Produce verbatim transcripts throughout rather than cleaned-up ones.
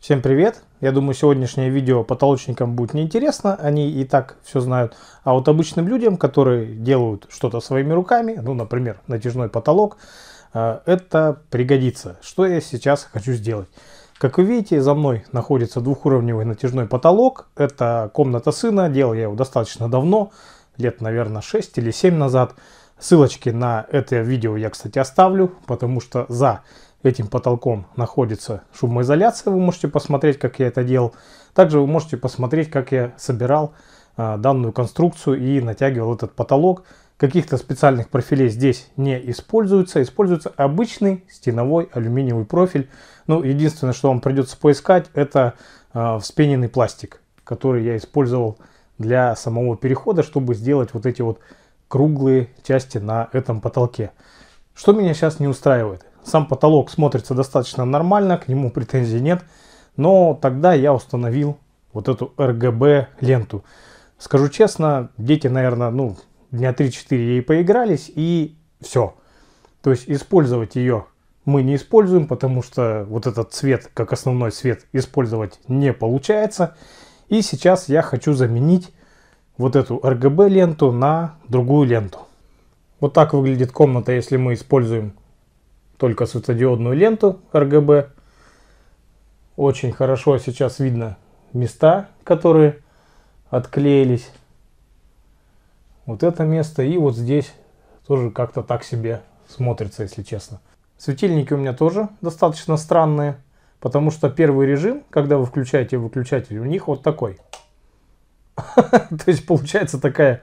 Всем привет! Я думаю, сегодняшнее видео потолочникам будет неинтересно, они и так все знают. А вот обычным людям, которые делают что-то своими руками, ну, например, натяжной потолок, это пригодится. Что я сейчас хочу сделать? Как вы видите, за мной находится двухуровневый натяжной потолок. Это комната сына, делал я его достаточно давно, лет, наверное, шесть или семь назад. Ссылочки на это видео я, кстати, оставлю, потому что за этим потолком находится шумоизоляция. Вы можете посмотреть, как я это делал. Также вы можете посмотреть, как я собирал а, данную конструкцию и натягивал этот потолок. Каких-то специальных профилей здесь не используется. Используется обычный стеновой алюминиевый профиль. Ну, единственное, что вам придется поискать, это а, вспененный пластик, который я использовал для самого перехода, чтобы сделать вот эти вот круглые части на этом потолке. Что меня сейчас не устраивает? Сам потолок смотрится достаточно нормально, к нему претензий нет. Но тогда я установил вот эту эр гэ бэ ленту. Скажу честно, дети, наверное, ну, дня три-четыре ей поигрались и все. То есть использовать ее мы не используем, потому что вот этот цвет, как основной цвет, использовать не получается. И сейчас я хочу заменить вот эту эр гэ бэ ленту на другую ленту. Вот так выглядит комната, если мы используем только светодиодную ленту эр гэ бэ. Очень хорошо сейчас видно места, которые отклеились. Вот это место и вот здесь тоже как-то так себе смотрится, если честно. Светильники у меня тоже достаточно странные, потому что первый режим, когда вы включаете выключатель, у них вот такой. То есть получается такая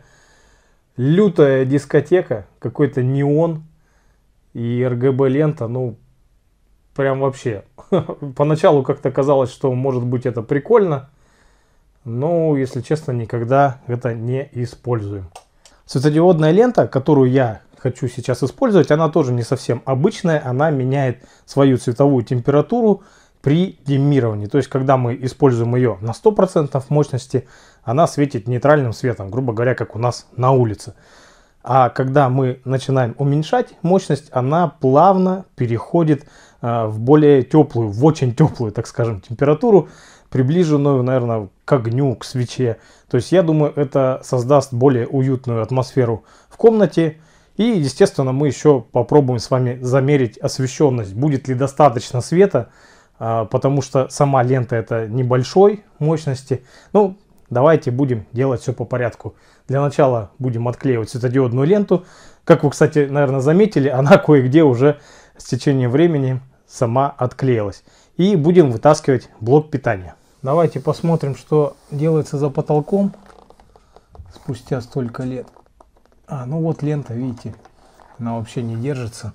лютая дискотека, какой-то неон. И эр гэ бэ лента, ну, прям вообще. Поначалу как-то казалось, что может быть это прикольно. Но, если честно, никогда это не используем. Светодиодная лента, которую я хочу сейчас использовать, она тоже не совсем обычная. Она меняет свою цветовую температуру при диммировании. То есть, когда мы используем ее на сто процентов мощности, она светит нейтральным светом, грубо говоря, как у нас на улице. А когда мы начинаем уменьшать мощность, она плавно переходит э, в более теплую, в очень теплую, так скажем, температуру, приближенную, наверное, к огню, к свече. То есть, я думаю, это создаст более уютную атмосферу в комнате. И, естественно, мы еще попробуем с вами замерить освещенность. Будет ли достаточно света, э, потому что сама лента это небольшой мощности. Ну, давайте будем делать все по порядку. Для начала будем отклеивать светодиодную ленту. Как вы, кстати, наверное, заметили, она кое-где уже с течением времени сама отклеилась. И будем вытаскивать блок питания. Давайте посмотрим, что делается за потолком спустя столько лет. А, ну вот лента, видите, она вообще не держится.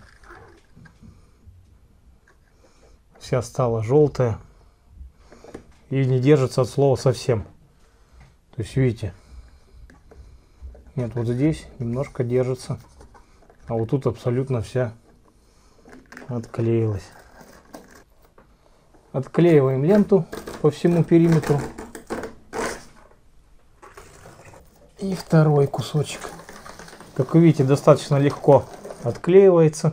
Вся стала желтая. И не держится от слова совсем. То есть, видите, нет, вот здесь немножко держится, а вот тут абсолютно вся отклеилась. Отклеиваем ленту по всему периметру. И второй кусочек. Как вы видите, достаточно легко отклеивается.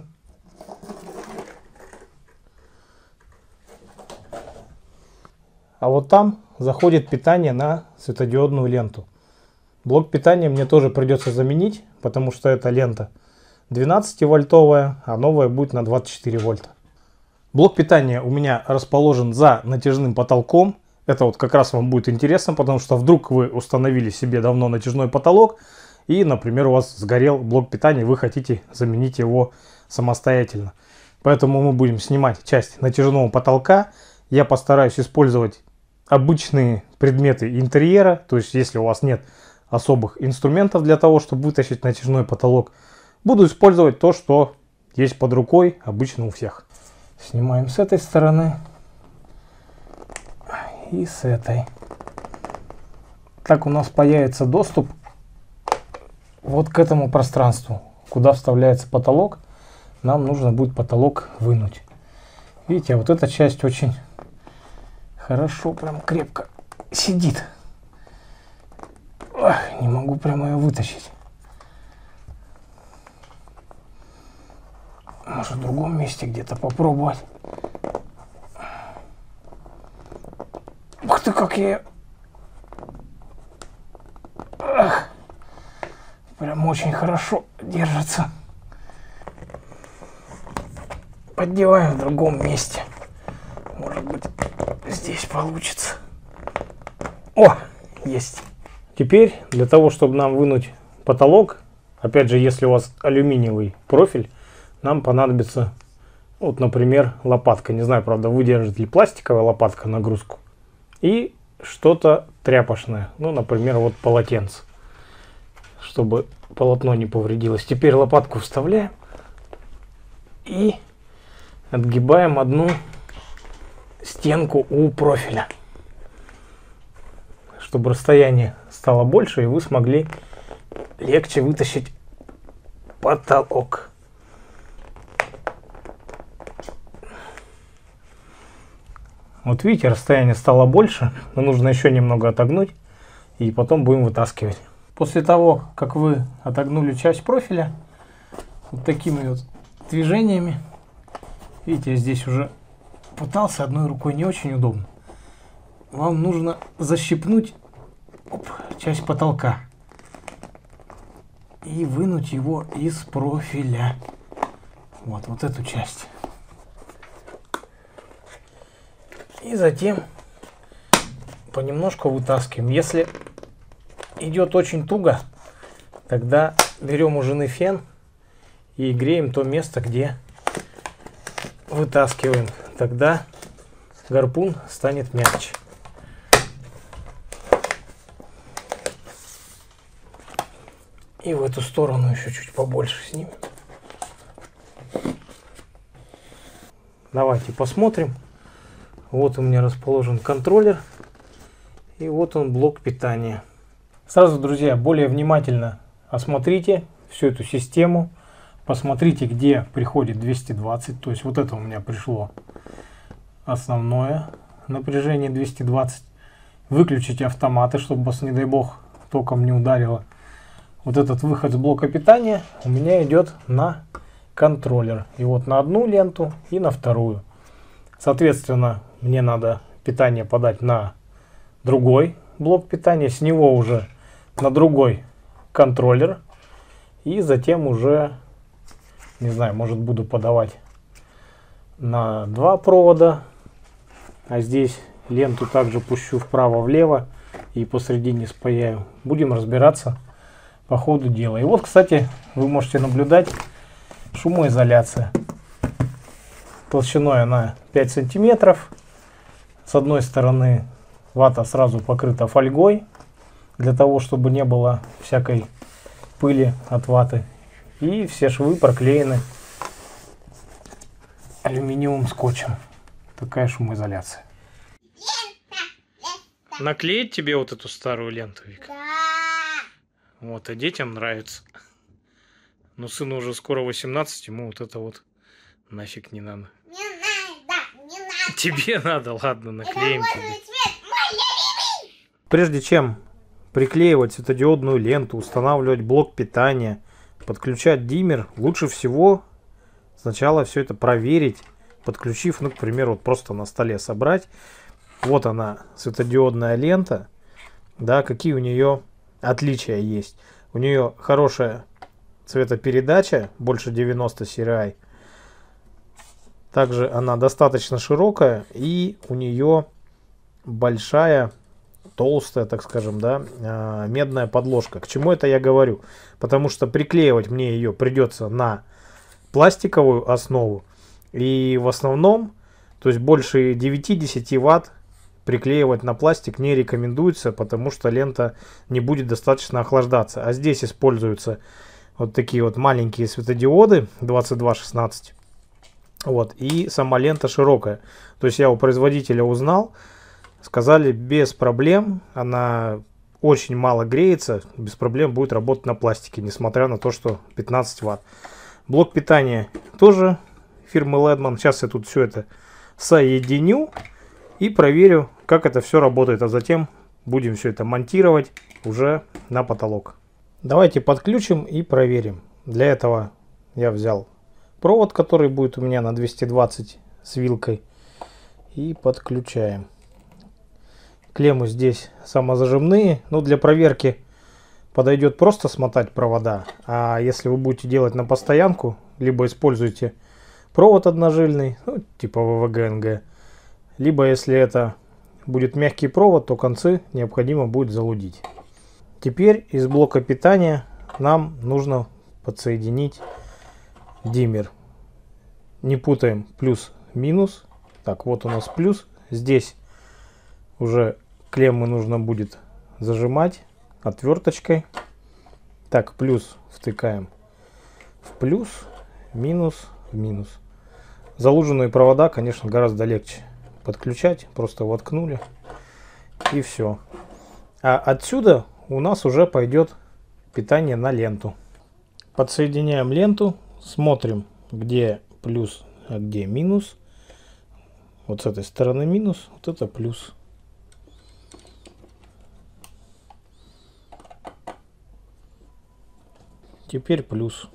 А вот там заходит питание на светодиодную ленту. Блок питания мне тоже придется заменить, потому что эта лента двенадцативольтовая, а новая будет на двадцать четыре вольта. Блок питания у меня расположен за натяжным потолком. Это вот как раз вам будет интересно, потому что вдруг вы установили себе давно натяжной потолок и, например, у вас сгорел блок питания, вы хотите заменить его самостоятельно. Поэтому мы будем снимать часть натяжного потолка. Я постараюсь использовать обычные предметы интерьера, то есть если у вас нет особых инструментов для того, чтобы вытащить натяжной потолок, буду использовать то, что есть под рукой обычно у всех. Снимаем с этой стороны и с этой. Так у нас появится доступ вот к этому пространству, куда вставляется потолок. Нам нужно будет потолок вынуть. Видите, вот эта часть очень хорошо, прям крепко сидит. Ох, не могу прямо ее вытащить. Может, в другом месте где-то попробовать. ты, как я... Ах, прям очень хорошо держится. Поддеваем в другом месте. Может быть, здесь получится. О, есть. Теперь для того, чтобы нам вынуть потолок, опять же, если у вас алюминиевый профиль, нам понадобится, вот, например, лопатка. Не знаю, правда, выдержит ли пластиковая лопатка нагрузку. И что-то тряпочное. Ну, например, вот полотенце. Чтобы полотно не повредилось. Теперь лопатку вставляем. И отгибаем одну стенку у профиля. Чтобы расстояние стало больше, и вы смогли легче вытащить потолок. Вот видите, расстояние стало больше, но нужно еще немного отогнуть, и потом будем вытаскивать. После того, как вы отогнули часть профиля, вот такими вот движениями, видите, я здесь уже пытался, одной рукой не очень удобно, вам нужно защипнуть оп, часть потолка и вынуть его из профиля. Вот, вот эту часть. И затем понемножку вытаскиваем. Если идет очень туго, тогда берем у жены фен и греем то место, где вытаскиваем. Тогда гарпун станет мягче. И в эту сторону еще чуть побольше снимем. Давайте посмотрим. Вот у меня расположен контроллер. И вот он, блок питания. Сразу, друзья, более внимательно осмотрите всю эту систему. Посмотрите, где приходит двести двадцать. То есть вот это у меня пришло основное напряжение двести двадцать. Выключите автоматы, чтобы вас, не дай бог, током не ударило. Вот этот выход с блока питания у меня идет на контроллер. И вот на одну ленту и на вторую. Соответственно, мне надо питание подать на другой блок питания. С него уже на другой контроллер. И затем уже, не знаю, может буду подавать на два провода. А здесь ленту также пущу вправо-влево и посередине спаяю. Будем разбираться по ходу дела. И вот, кстати, вы можете наблюдать шумоизоляция. Толщиной она пять сантиметров. С одной стороны вата сразу покрыта фольгой, для того, чтобы не было всякой пыли от ваты. И все швы проклеены алюминиевым скотчем. Такая шумоизоляция. Наклеить тебе вот эту старую ленту, Вика? Да. Вот, а детям нравится. Но сыну уже скоро восемнадцать, ему вот это вот нафиг не надо. Не надо, не надо. Тебе надо, ладно, наклеим тебе. Прежде чем приклеивать светодиодную ленту, устанавливать блок питания, подключать диммер, лучше всего сначала все это проверить, подключив, ну, к примеру, вот просто на столе собрать. Вот она, светодиодная лента, да, какие у нее отличия есть. У нее хорошая цветопередача, больше девяноста си эр ай. Также она достаточно широкая, и у нее большая, толстая, так скажем, да, медная подложка. К чему это я говорю? Потому что приклеивать мне ее придется на пластиковую основу. И в основном, то есть больше девяти-десяти ватт приклеивать на пластик не рекомендуется, потому что лента не будет достаточно охлаждаться. А здесь используются вот такие вот маленькие светодиоды двадцать два шестнадцать. Вот, и сама лента широкая. То есть я у производителя узнал, сказали, без проблем, она очень мало греется, без проблем будет работать на пластике, несмотря на то, что пятнадцать ватт. Блок питания тоже фирмы Ledman. Сейчас я тут все это соединю и проверю, как это все работает, а затем будем все это монтировать уже на потолок. Давайте подключим и проверим. Для этого я взял провод, который будет у меня на двести двадцать с вилкой, и подключаем. Клеммы здесь самозажимные. Ну, для проверки подойдет просто смотать провода. А если вы будете делать на постоянку, либо используйте провод одножильный, ну, типа вэ вэ гэ эн гэ, либо если это будет мягкий провод, то концы необходимо будет залудить. Теперь из блока питания нам нужно подсоединить диммер. Не путаем плюс-минус. Так, вот у нас плюс. Здесь уже клеммы нужно будет зажимать отверточкой. Так, плюс втыкаем в плюс, минус в минус. Залуженные провода, конечно, гораздо легче подключать. Просто воткнули и все. А отсюда у нас уже пойдет питание на ленту. Подсоединяем ленту, смотрим, где плюс, а где минус. Вот с этой стороны минус, вот это плюс. Теперь плюс.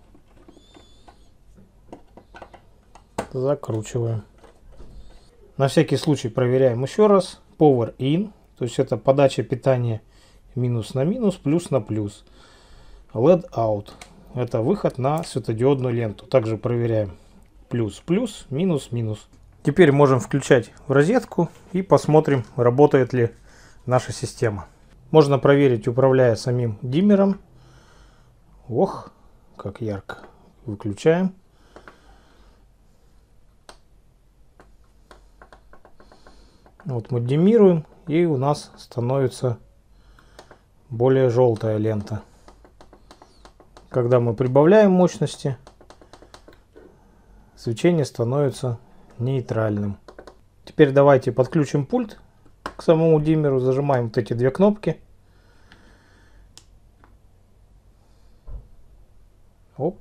Закручиваем. На всякий случай проверяем еще раз. Power in, то есть это подача питания минус на минус, плюс на плюс. эл и ди out, это выход на светодиодную ленту. Также проверяем плюс плюс, минус минус. Теперь можем включать в розетку и посмотрим, работает ли наша система. Можно проверить, управляя самим диммером. Ох, как ярко. Выключаем. Вот мы диммируем, и у нас становится более желтая лента. Когда мы прибавляем мощности, свечение становится нейтральным. Теперь давайте подключим пульт к самому диммеру. Зажимаем вот эти две кнопки. Оп.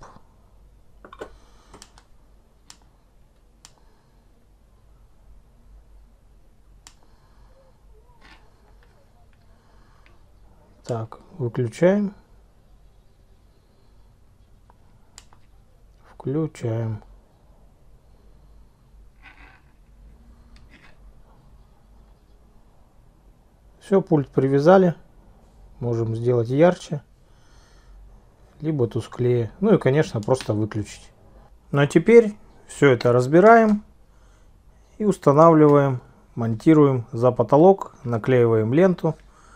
Так, выключаем. Включаем. Все, пульт привязали. Можем сделать ярче, либо тусклее. Ну и, конечно, просто выключить. Ну а теперь все это разбираем и устанавливаем, монтируем за потолок, наклеиваем ленту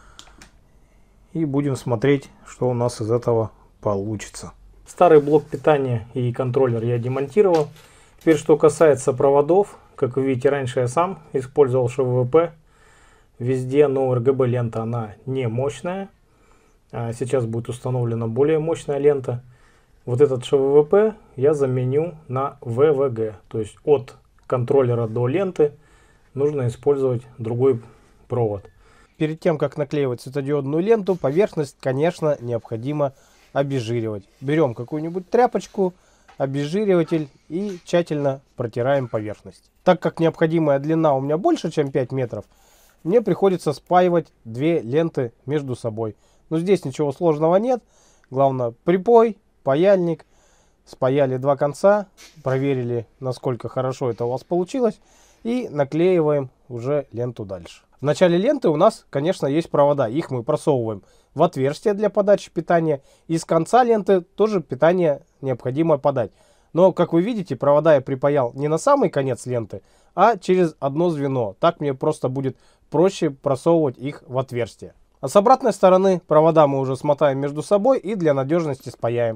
и будем смотреть, что у нас из этого получится. Старый блок питания и контроллер я демонтировал. Теперь, что касается проводов, как вы видите, раньше я сам использовал ша вэ вэ пэ везде, но эр гэ бэ лента она не мощная. А сейчас будет установлена более мощная лента. Вот этот ша вэ вэ пэ я заменю на вэ вэ гэ, то есть от контроллера до ленты нужно использовать другой провод. Перед тем, как наклеивать светодиодную ленту, поверхность, конечно, необходимо обезжиривать. Берем какую-нибудь тряпочку, обезжириватель и тщательно протираем поверхность. Так как необходимая длина у меня больше, чем пять метров, мне приходится спаивать две ленты между собой. Но здесь ничего сложного нет. Главное, припой, паяльник. Спаяли два конца, проверили, насколько хорошо это у вас получилось. И наклеиваем уже ленту дальше. В начале ленты у нас, конечно, есть провода. Их мы просовываем в отверстие для подачи питания. И с конца ленты тоже питание необходимо подать. Но, как вы видите, провода я припаял не на самый конец ленты, а через одно звено. Так мне просто будет проще просовывать их в отверстие. А с обратной стороны провода мы уже смотаем между собой и для надежности спаяем.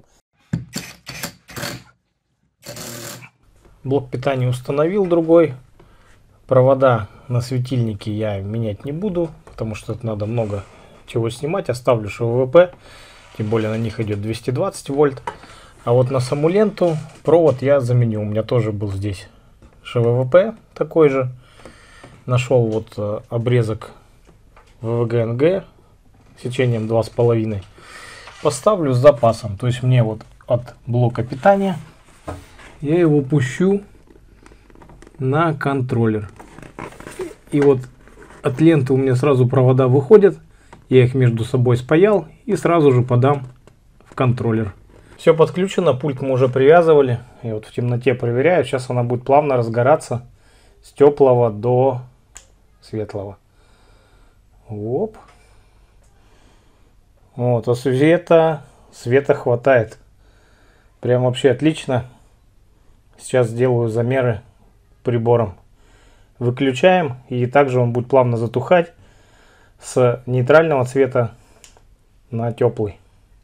Блок питания установил другой. Провода на светильнике я менять не буду, потому что это надо много чего снимать. Оставлю ша вэ вэ пэ, тем более на них идет двести двадцать вольт. А вот на саму ленту провод я заменю. У меня тоже был здесь ша вэ вэ пэ такой же. Нашел вот обрезок вэ вэ гэ эн гэ сечением два с половиной. Поставлю с запасом. То есть мне вот от блока питания я его пущу на контроллер. И вот от ленты у меня сразу провода выходят. Я их между собой спаял и сразу же подам в контроллер. Все подключено, пульт мы уже привязывали. Я вот в темноте проверяю. Сейчас она будет плавно разгораться с теплого до светлого. Оп. Вот, а света, света хватает. Прям вообще отлично. Сейчас сделаю замеры прибором. Выключаем, и также он будет плавно затухать с нейтрального цвета на теплый.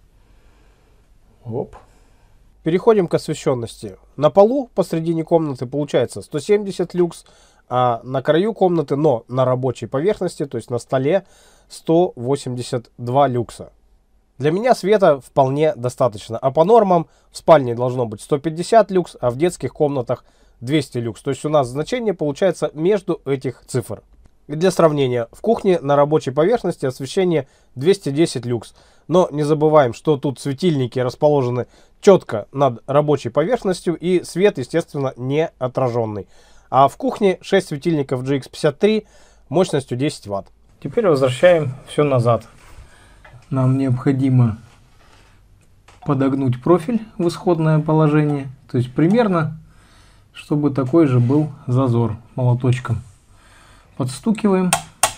Оп. Переходим к освещенности. На полу посредине комнаты получается сто семьдесят люкс, а на краю комнаты, но на рабочей поверхности, то есть на столе, сто восемьдесят два люкса. Для меня света вполне достаточно, а по нормам в спальне должно быть сто пятьдесят люкс, а в детских комнатах двести люкс. То есть у нас значение получается между этих цифр. И для сравнения, в кухне на рабочей поверхности освещение двести десять люкс. Но не забываем, что тут светильники расположены четко над рабочей поверхностью, и свет, естественно, не отраженный. А в кухне шесть светильников джи икс пятьдесят три мощностью десять ватт. Теперь возвращаем все назад. Нам необходимо подогнуть профиль в исходное положение. То есть примерно, чтобы такой же был зазор молоточком. Подстукиваем.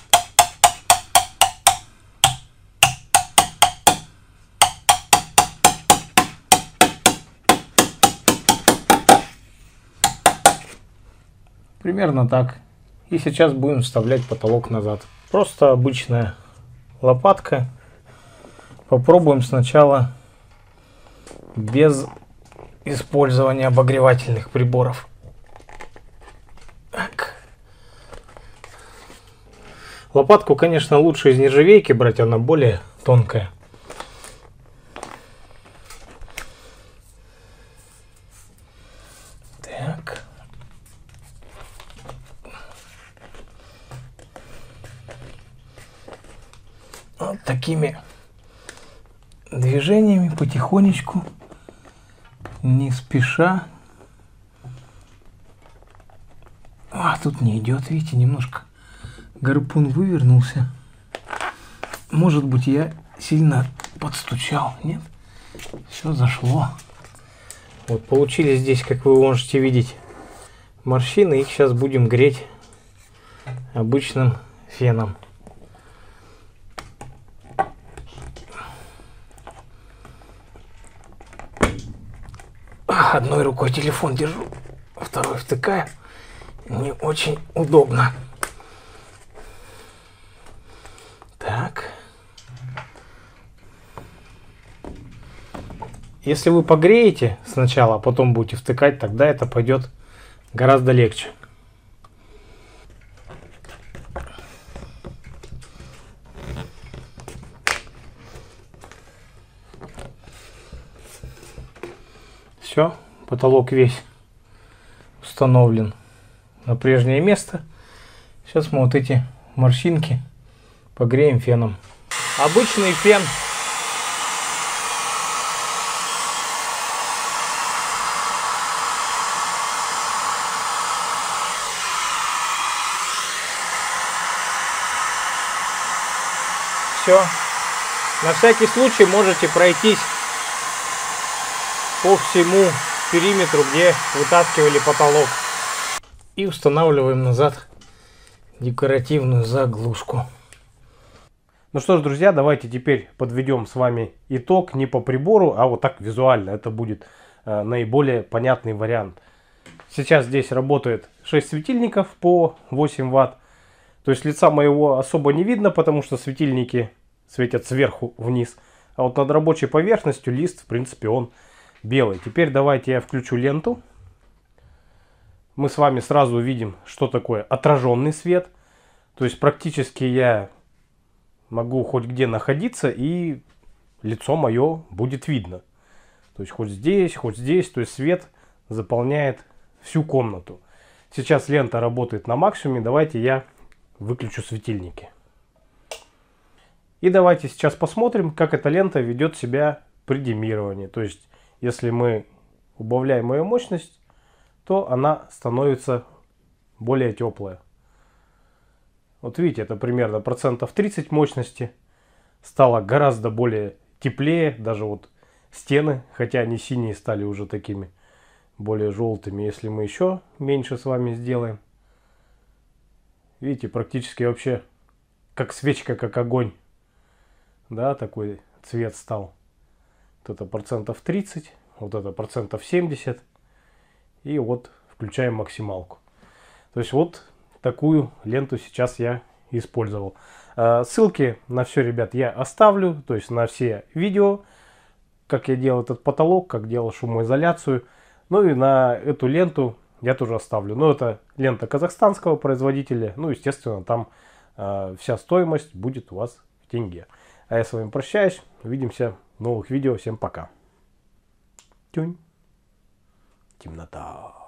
Примерно так. И сейчас будем вставлять потолок назад. Просто обычная лопатка. Попробуем сначала без использования обогревательных приборов. Так. Лопатку, конечно, лучше из нержавейки брать, она более тонкая. Так. Вот такими движениями потихонечку, не спеша. А, тут не идет, видите, немножко гарпун вывернулся. Может быть, я сильно подстучал. Нет, все зашло. Вот получились здесь, как вы можете видеть, морщины. Их сейчас будем греть обычным феном. Одной рукой телефон держу, второй втыкаю. Не очень удобно. Так. Если вы погреете сначала, а потом будете втыкать, тогда это пойдет гораздо легче. Все, потолок весь установлен на прежнее место. Сейчас мы вот эти морщинки погреем феном. Обычный фен. Все. На всякий случай можете пройтись по всему периметру, где вытаскивали потолок. И устанавливаем назад декоративную заглушку. Ну что ж, друзья, давайте теперь подведем с вами итог не по прибору, а вот так визуально. Это будет э, наиболее понятный вариант. Сейчас здесь работает шесть светильников по восемь ватт. То есть лица моего особо не видно, потому что светильники светят сверху вниз. А вот над рабочей поверхностью лист, в принципе, он белый. Теперь давайте я включу ленту. Мы с вами сразу увидим, что такое отраженный свет. То есть практически я могу хоть где находиться, и лицо мое будет видно. То есть хоть здесь, хоть здесь. То есть свет заполняет всю комнату. Сейчас лента работает на максимуме. Давайте я выключу светильники. И давайте сейчас посмотрим, как эта лента ведет себя при демировании. То есть если мы убавляем ее мощность, то она становится более теплая. Вот видите, это примерно процентов тридцать мощности. Стало гораздо более теплее. Даже вот стены, хотя они синие, стали уже такими более желтыми. Если мы еще меньше с вами сделаем, видите, практически вообще как свечка, как огонь. Да, такой цвет стал. Вот это процентов тридцать, вот это процентов семьдесят. И вот включаем максималку. То есть вот такую ленту сейчас я использовал. Ссылки на все, ребят, я оставлю. То есть на все видео, как я делал этот потолок, как делал шумоизоляцию. Ну и на эту ленту я тоже оставлю. Но это лента казахстанского производителя. Ну, естественно, там э, вся стоимость будет у вас в тенге. А я с вами прощаюсь. Увидимся в новых видео. Всем пока. Тюнь. Темнота.